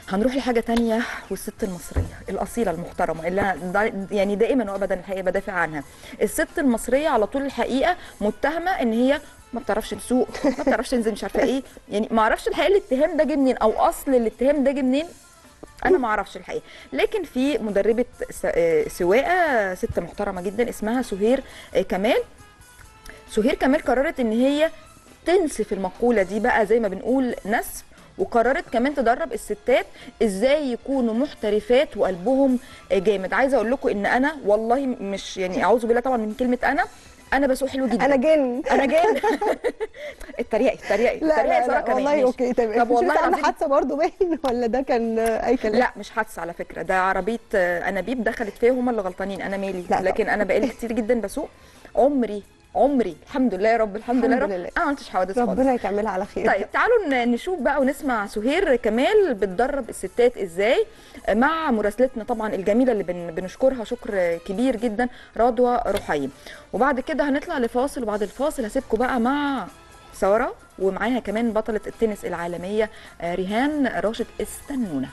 هنروح لحاجه تانية، والست المصريه الاصيله المحترمه اللي انا يعني دائما وابدا الحقيقه بدافع عنها. الست المصريه على طول الحقيقه متهمه ان هي ما بتعرفش تسوق، ما بتعرفش تنزل، مش عارفه ايه. يعني ما اعرفش الحقيقه الاتهام ده جه منين، او اصل الاتهام ده جه منين، انا ما اعرفش الحقيقه. لكن في مدربه سواقه ست محترمه جدا اسمها سهير كمال. سهير كمال قررت ان هي تنسف المقوله دي بقى زي ما بنقول نسف، وقررت كمان تدرب الستات ازاي يكونوا محترفات وقلبهم جامد. عايزه اقول لكم ان انا والله مش يعني اعوذ بالله طبعا من كلمه انا بسوق حلو جدا، انا جن انا جن. اتريقي لا لا ساره لا كمان والله ماشي. اوكي تمام. طب والله عندنا العظيم حادثه برضه باين ولا ده كان اي كلام؟ لا مش حادثه على فكره، ده عربيه انابيب دخلت فيها، هم اللي غلطانين، انا مالي. لا لكن انا بقالي كتير جدا بسوق، عمري الحمد لله يا رب، الحمد لله يا رب انا ما عملتش حوادث خالص. ربنا يكملها على خير. طيب تعالوا نشوف بقى ونسمع سهير كمال بتدرب الستات ازاي، مع مراسلتنا طبعا الجميله اللي بنشكرها شكر كبير جدا، رضوى رحيم. وبعد كده هنطلع لفاصل، وبعد الفاصل هسيبكم بقى مع ساره، ومعاها كمان بطله التنس العالميه ريهان راشد. استنونا.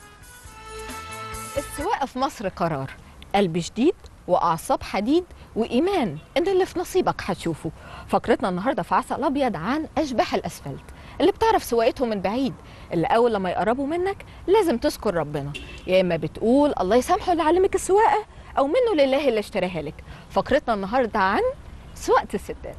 السواقة في مصر قرار، قلب شديد وأعصاب حديد وإيمان إن اللي في نصيبك هتشوفه. فقرتنا النهاردة في عسل أبيض عن أشباح الأسفلت اللي بتعرف سواقتهم من بعيد، اللي أول لما يقربوا منك لازم تذكر ربنا، يا إما بتقول الله يسامحه اللي علمك السواقة، أو منه لله اللي اشتراها لك. فقرتنا النهاردة عن سواقة الستات.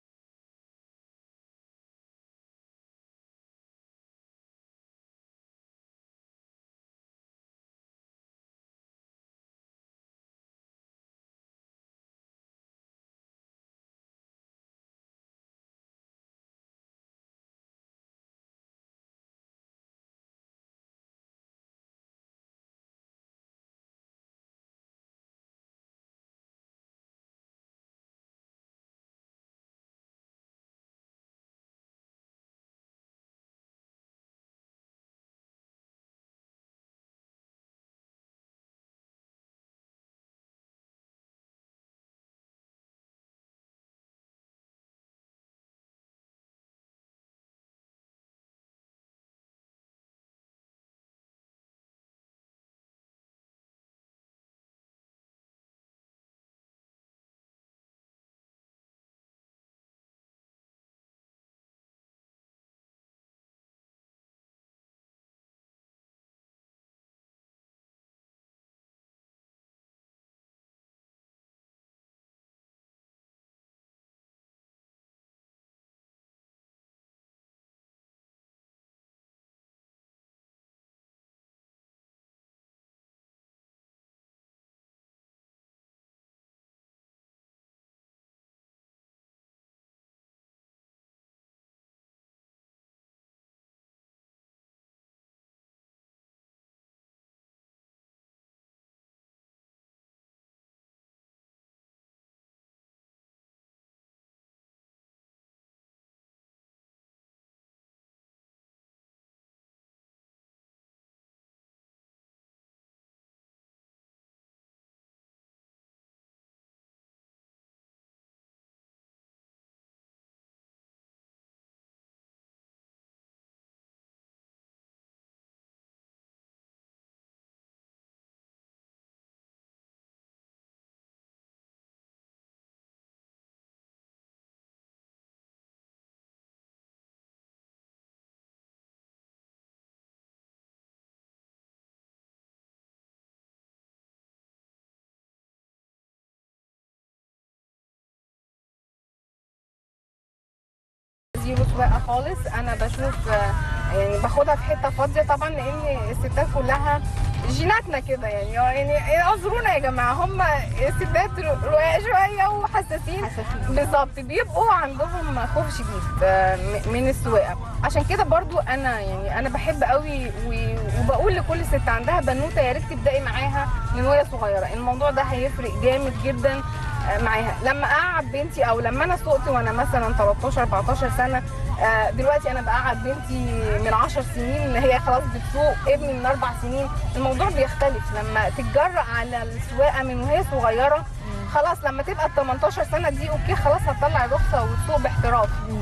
زيرو سواقه خالص. انا بشوف يعني باخدها في حته فاضيه طبعا، لان الستات كلها جيناتنا كده يعني اعذرونا يا جماعه، هم الستات رقاق شويه وحساسين بالظبط، بيبقوا عندهم خوف شديد من السواقه. عشان كده برضو انا بحب قوي وبقول لكل ست عندها بنوته يا ريت تبداي معاها من وهي صغيره، الموضوع ده هيفرق جامد جدا معاها. لما اقعد بنتي او لما انا سوقت وانا مثلا 13 14 سنه، دلوقتي انا بقعد بنتي من 10 سنين اللي هي خلاص بتسوق، ابني من 4 سنين، الموضوع بيختلف لما تتجرأ على السواقه من وهي صغيره. خلاص لما تبقى ال 18 سنه دي اوكي خلاص هتطلع الرخصه وتسوق باحتراف.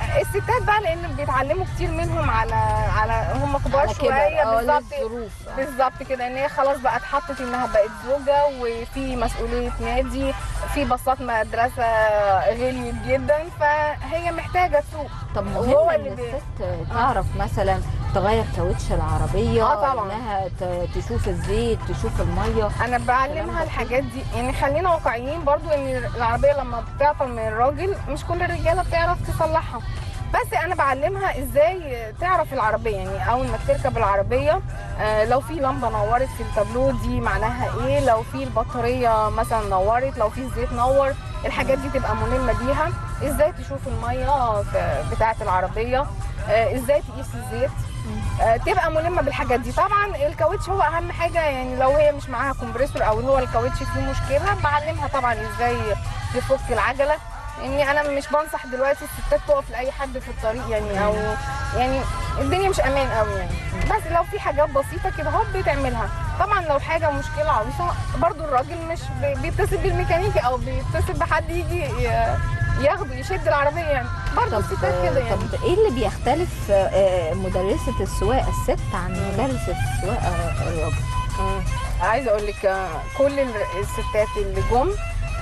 الستات بقى لان بيتعلموا كتير منهم على هم كبار على كبر، شويه بالظبط. للظروف. بالظبط كده، ان هي خلاص بقى اتحطت انها بقت زوجه وفي مسؤوليه نادي، في باصات مدرسه غليت جدا، فهي محتاجه تسوق. طب وهو مهم ان اللي الست تعرف مثلا تغير كاوتش العربيه، طبعا. انها تشوف الزيت، تشوف الميه. انا بعلمها الحاجات دي، يعني خلينا واقعيين برضو ان العربيه لما بتعطل من الراجل مش كل الرجاله بتعرف تصلحها، بس انا بعلمها ازاي تعرف العربيه. يعني اول ما تركب العربيه لو في لمبه نورت في التابلو دي معناها ايه، لو في البطاريه مثلا نورت، لو في الزيت نور، الحاجات دي تبقى ملمه بيها. ازاي تشوف الميه بتاعه العربيه، ازاي تقيس الزيت، تبقى ملمه بالحاجات دي. طبعا الكاوتش هو اهم حاجه، يعني لو هي مش معاها كومبريسور او هو الكاوتش فيه مشكله بعلمها طبعا ازاي تفك العجله. يعني انا مش بنصح دلوقتي الستات تقف لاي حد في الطريق، يعني او يعني الدنيا مش امان قوي يعني، بس لو في حاجات بسيطه كده هو بتعملها. طبعا لو حاجه مشكله عويصه برضو الراجل مش بيتصل بالميكانيكي او بيتصل بحد يجي ياخده يشد العربيه، يعني برضو الستات كده يعني. طب ايه اللي بيختلف مدرسه السواقه الست عن مدرسه السواقه الراجل؟ عايزه اقول لك كل الستات اللي جم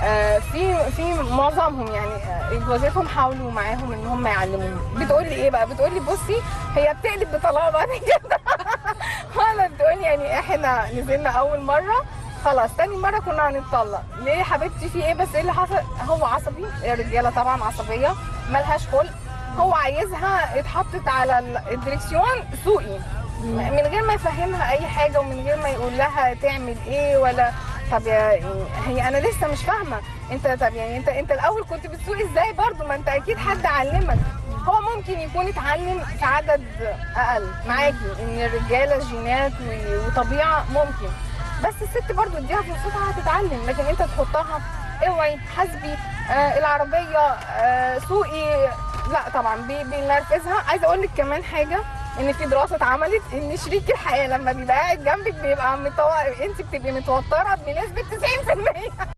في معظمهم يعني جوازاتهم حاولوا معاهم ان هم يعلموهم. بتقول لي ايه بقى؟ بتقول لي بصي هي بتقلب بطلاقه بعد كده. ولا بتقول يعني احنا نزلنا اول مره خلاص تاني مره كنا هنتطلق. ليه يا حبيبتي في ايه؟ بس ايه اللي حصل؟ هو عصبي، الرجاله طبعا عصبيه ملهاش خلق، هو عايزها اتحطت على الدريكسيون سوقي من غير ما يفهمها اي حاجه ومن غير ما يقول لها تعمل ايه ولا. طب هي انا لسه مش فاهمه انت، طب يعني انت الاول كنت بتسوقي ازاي؟ برضو ما انت اكيد حد علمك. هو ممكن يكون اتعلم في عدد اقل معاكي، ان الرجاله جينات وطبيعه ممكن، بس الست برضو اديها فرصتها هتتعلم. لكن انت تحطها اوعي حاسبي العربيه سوقي، لا طبعا بينرفزها. عايزه اقول لك كمان حاجه، ان في دراسه اتعملت ان شريك الحياه لما بيبقى قاعد جنبك بيبقى انت بتبقي متوتره بنسبه 90%.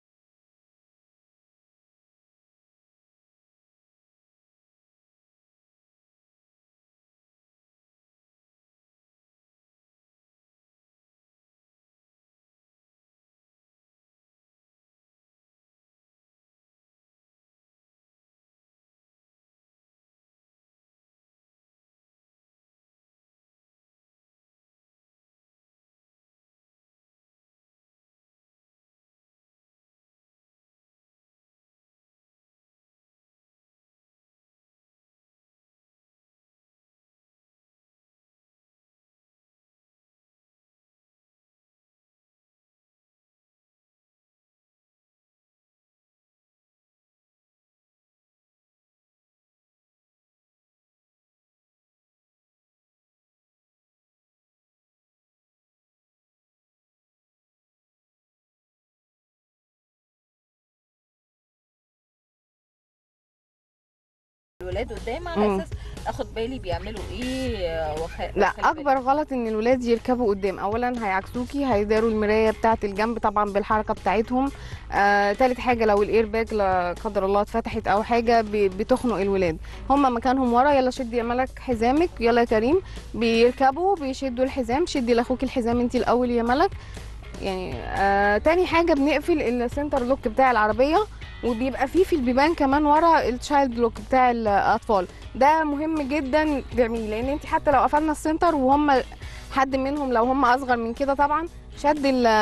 الولاد قدام على اساس اخد بالي بيعملوا ايه لا، اكبر غلط ان الولاد يركبوا قدام. اولا هيعكسوكي، هيداروا المرايه بتاعه الجنب طبعا بالحركه بتاعتهم. تالت حاجه لو الاير باج لا قدر الله اتفتحت او حاجه بتخنق الولاد. هم مكانهم ورا، يلا شدي يا ملك حزامك، يلا يا كريم. بيركبوا بيشدوا الحزام، شدي لاخوك الحزام انت الاول يا ملك. يعني تاني حاجه بنقفل السنتر لوك بتاع العربيه، وبيبقى فيه في البيبان كمان ورا التشايلد لوك بتاع الاطفال. ده مهم جدا تعمليه، لان انت حتى لو قفلنا السنتر وهم حد منهم لو هم اصغر من كده طبعا شد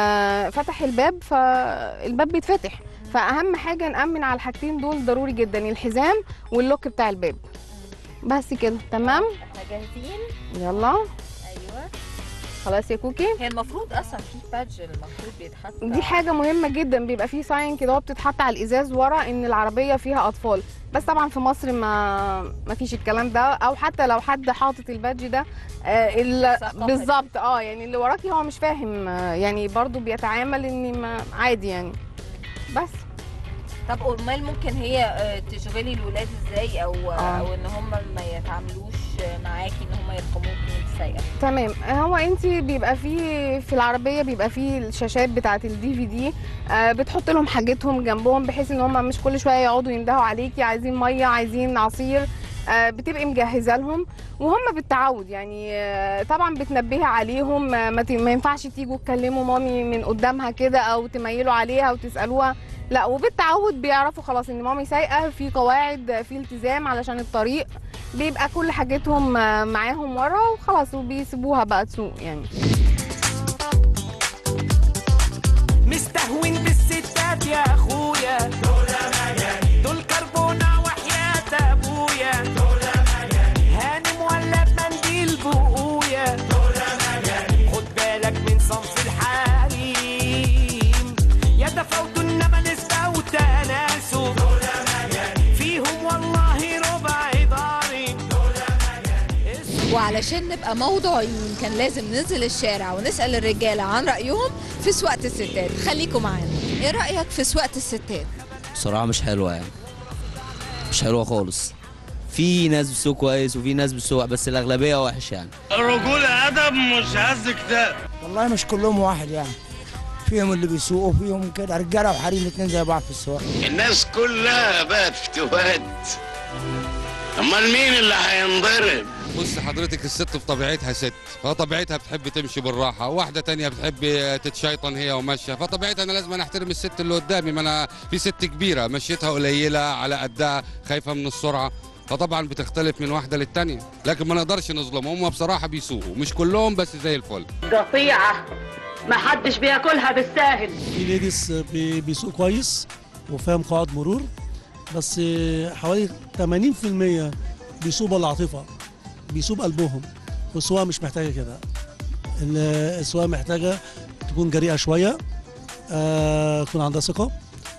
فتح الباب فالباب بيتفتح. فاهم حاجه نامن على الحاجتين دول ضروري جدا، الحزام واللوك بتاع الباب. بس كده تمام. احنا جاهزين. يلا ايوه خلاص يا كوكي. هي المفروض اصلا في بادج المفروض بيتحط، دي حاجه مهمه جدا، بيبقى فيه ساين كده بتتحط على الازاز ورا ان العربيه فيها اطفال. بس طبعا في مصر ما فيش الكلام ده، او حتى لو حد حاطط البادج ده بالظبط يعني اللي وراكي هو مش فاهم، يعني برضو بيتعامل ان عادي يعني. بس طب امال ممكن هي تشغلي الولاد ازاي او ان هم ما يتعاملوش معاكي ان هم يرقموكي وانت سايقه؟ تمام. هو انت بيبقى في العربيه بيبقى فيه الشاشات بتاعه الدي في دي، بتحط لهم حاجتهم جنبهم بحيث ان هم مش كل شويه يقعدوا يندهوا عليكي عايزين ميه عايزين عصير. بتبقي مجهزه لهم وهم بالتعود يعني. طبعا بتنبهي عليهم، ما ينفعش تيجوا تكلموا مامي من قدامها كده او تميلوا عليها وتسالوها، لا، وبالتعود بيعرفوا خلاص ان مامي سايقه، في قواعد، في التزام علشان الطريق، بيبقى كل حاجتهم معاهم ورا وخلاص وبيسيبوها بقى تسوق يعني. مستهون بالستات يا اخويا، دول مجانين، دول كربونة وحياة ابويا، دول مجانين، هانم ولا بمنديل بقويا، دول مجانين، خد بالك من صنف الحريم، يا تفاوتوا انما نسبة وتناسب، دول مجانين، فيهم والله ربع ضارب، دول مجانين. وعلشان نبقى موضوعيين كان لازم ننزل الشارع ونسأل الرجالة عن رأيهم في سواقة الستات. خليكم معانا. ايه رأيك في سواقة الستات؟ بصراحة مش حلوة يعني، مش حلوة خالص. في ناس بتسوق كويس وفي ناس بتسوق، بس الأغلبية وحش يعني. الرجولة أدب مش هز كتاب. والله مش كلهم واحد يعني، فيهم اللي بيسوقوا فيهم كده، رجالة وحريم الاتنين زي بعض في السواقة. الناس كلها بقت فتوات، أمال مين اللي هينضرب؟ بص حضرتك، الست في طبيعتها ست، فطبيعتها بتحب تمشي بالراحه، واحده تانية بتحب تتشيطن هي وماشيه، فطبيعتها انا لازم احترم الست اللي قدامي. ما انا في ست كبيره مشيتها قليله على قدها، خايفه من السرعه، فطبعا بتختلف من واحده للتانيه، لكن ما نقدرش نظلمهم، هم بصراحه بيسوقوا، مش كلهم بس زي الفل. قطيعه ما حدش بياكلها بالساهل. في ليديز بيسوق كويس وفاهم قواعد مرور، بس حوالي 80% بيسوق بالعاطفه، بيسوق قلبهم، والسواقه مش محتاجه كده. السواقه محتاجه تكون جريئه شويه، تكون عندها ثقه،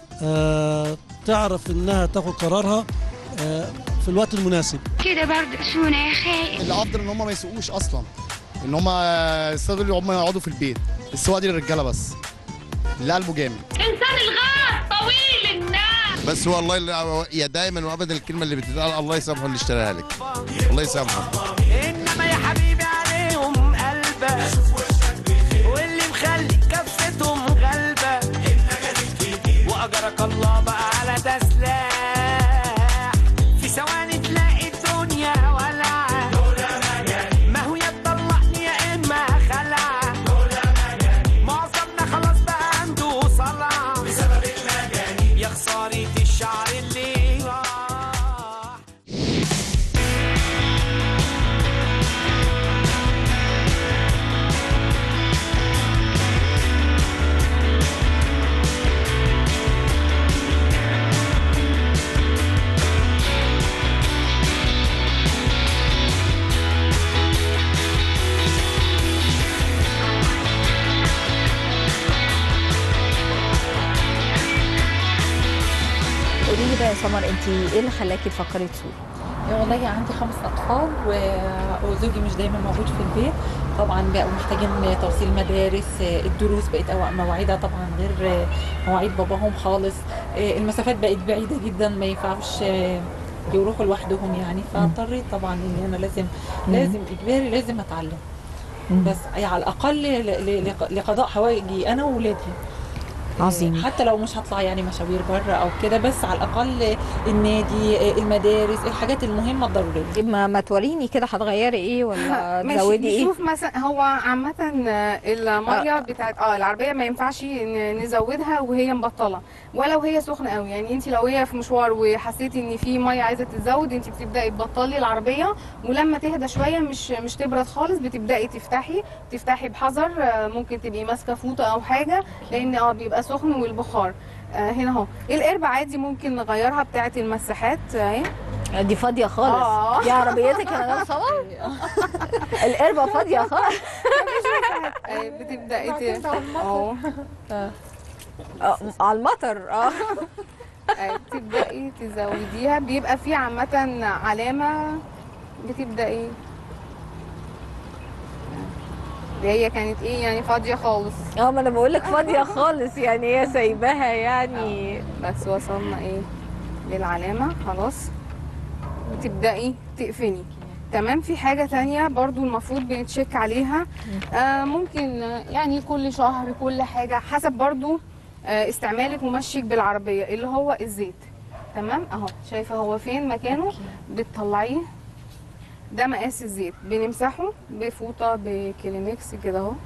تعرف انها تاخد قرارها في الوقت المناسب. كده برضه سونا يا خايف. الافضل ان هم ما يسوقوش اصلا، ان هم يستغلوا هم يقعدوا في البيت. السواقه دي للرجاله بس، اللي قلبه جامد. انسان الغار طويل الناس. بس هو الله يا دايما وابدا الكلمه اللي بتتقال الله يسامحه اللي اشتراها لك، الله يسامحه. انما يا حبيبي عليهم قلبه، واللي مخلي كفتهم غلبه، واجرك الله بقى على تسلاح، في ثواني تلاقي الدنيا ولعه، ما هو يا تطلقني يا اما خلعه، معظمنا خلاص بقى عنده صلع بسبب المجانين، يا خساره الشعر اللي راح. قولي لي بقى يا سمر، انت ايه اللي خلاكي تفكري تسوقي؟ والله عندي 5 أطفال وزوجي مش دايما موجود في البيت، طبعا بقوا محتاجين توصيل مدارس، الدروس بقت مواعيدها طبعا غير مواعيد باباهم خالص، المسافات بقت بعيدة جدا، ما ينفعش يروحوا لوحدهم يعني، فاضطريت طبعا ان انا لازم اجباري لازم اتعلم، بس على الاقل لقضاء حوائجي انا واولادي. عظيم. حتى لو مش هطلع يعني مشاوير بره او كده، بس على الاقل النادي، المدارس، الحاجات المهمه الضروريه. ما توريني كده هتغيري ايه ولا تزودي ايه؟ نشوف مثلا، هو عامه الميه بتاعت العربيه ما ينفعش نزودها وهي مبطله ولا وهي سخنه قوي، يعني انت لو هي في مشوار وحسيتي ان في ميه عايزه تتزود، انت بتبداي تبطلي العربيه، ولما تهدى شويه مش تبرد خالص بتبداي تفتحي بحذر، ممكن تبقي ماسكه فوطه او حاجه، لان بيبقى سخن والبخار. هنا اهو القرب عادي ممكن نغيرها بتاعه المساحات اهي، دي فاضيه خالص. دي عربيتك انا جايه صور. القربه فاضيه خالص. بتبداي على المطر. تبداي تزوديها، بيبقى في عامه علامه بتبداي. هي كانت ايه يعني فاضيه خالص. ما انا بقول لك فاضيه خالص، يعني هي سايباها يعني. بس وصلنا ايه للعلامه خلاص، بتبداي تقفلي. تمام. في حاجه تانية برضو المفروض بنتشيك عليها، ممكن يعني كل شهر كل حاجه حسب برضو استعمالك ومشيك بالعربيه، اللي هو الزيت. تمام اهو. شايفه هو فين مكانه، بتطلعيه. ده مقاس الزيت، بنمسحه بفوطه بكلينكس كده اهو.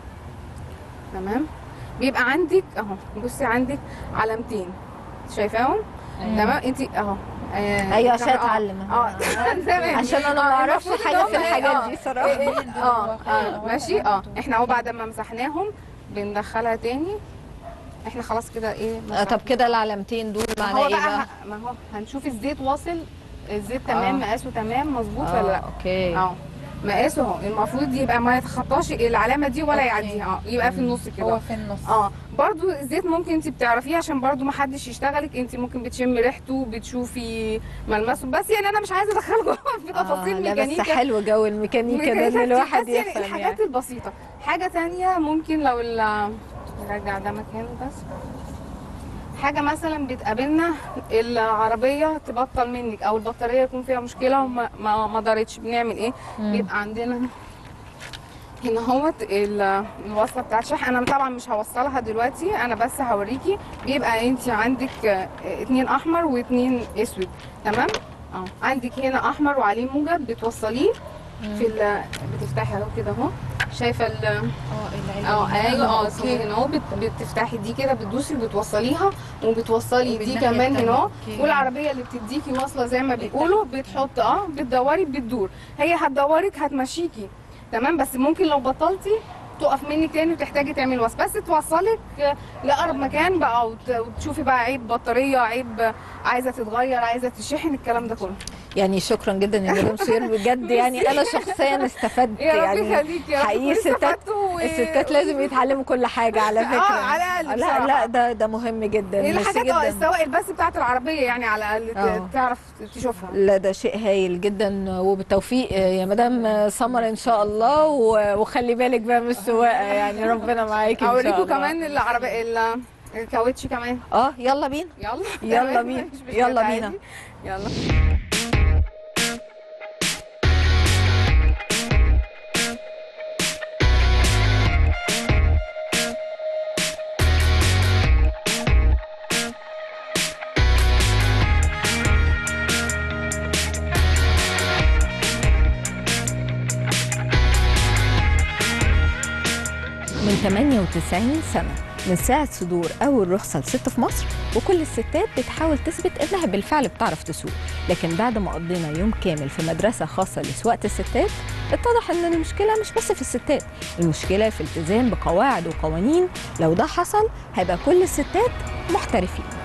تمام. بيبقى عندك اهو، بصي عندك علامتين شايفاهم؟ تمام. انت اهو ايوه عشان اتعلم. تمام. عشان انا ما اعرفش حاجه في الحاجات دي صراحه. ماشي. احنا اهو بعد ما مسحناهم بندخلها تاني. احنا خلاص كده ايه. طب كده العلامتين دول معناه ايه بقى؟ ما هو هنشوف الزيت واصل، الزيت تمام مقاسه تمام مظبوط ولا لا. اوكي. مقاسه اهو المفروض يبقى ما يتخطاش العلامه دي ولا يعديها. يبقى في النص كده. هو في النص. برضو الزيت ممكن انت بتعرفيه عشان برضو ما حدش يشتغلك، انت ممكن بتشمي ريحته بتشوفي ملمسه، بس يعني انا مش عايزه ادخل جوه في تفاصيل ميكانيكا. بس حلو جو الميكانيكا ده ان الواحد يفهم الحاجات البسيطه. حاجه ثانيه ممكن لو نرجع ده مكانه بس. حاجه مثلا بتقابلنا العربيه تبطل منك او البطاريه يكون فيها مشكله وما دارتش، بنعمل ايه؟ بيبقى عندنا هنا اهوت الوصله بتاعت الشحن. انا طبعا مش هوصلها دلوقتي، انا بس هوريكي. بيبقى انت عندك 2 احمر و2 اسود. تمام. عندك هنا احمر وعليه موجب، بتوصليه في بتفتحي اهو كده اهو. شايفه ايوه هنا اهو. بتفتحي دي كده، بتدوسي وبتوصليها، وبتوصلي دي كمان هنا اهو. والعربيه اللي بتديكي واصله زي ما بيقولوا بتحط بتدوري بتدور. هي هتدورك هتمشيكي تمام. بس ممكن لو بطلتي تقف منك تاني وتحتاجي تعملي وصل، بس توصلك لاقرب مكان بقى، وتشوفي بقى عيب بطاريه، عيب عايزه تتغير، عايزه تشحن، الكلام ده كله. يعني شكرا جدا يا مدام سهير بجد. يعني انا شخصيا استفدت. يعني حقيقي الستات لازم يتعلموا كل حاجه على فكره. على الاقل لا ده مهم جدا. الحاجات السواق بس بتاعت العربيه يعني على الاقل تعرف تشوفها. لا ده شيء هايل جدا، وبالتوفيق يا مدام سمر ان شاء الله. وخلي بالك بقى من السواقه، يعني ربنا معاكي ان شاء الله. اوريكم كمان العربيه الكاوتش كمان. يلا بينا. يلا بينا. يلا بينا. يلا. من 98 سنة من ساعة صدور أول رخصة لست في مصر، وكل الستات بتحاول تثبت إنها بالفعل بتعرف تسوق. لكن بعد ما قضينا يوم كامل في مدرسة خاصة لسواقة الستات، اتضح إن المشكلة مش بس في الستات، المشكلة في التزام بقواعد وقوانين. لو ده حصل هيبقى كل الستات محترفين.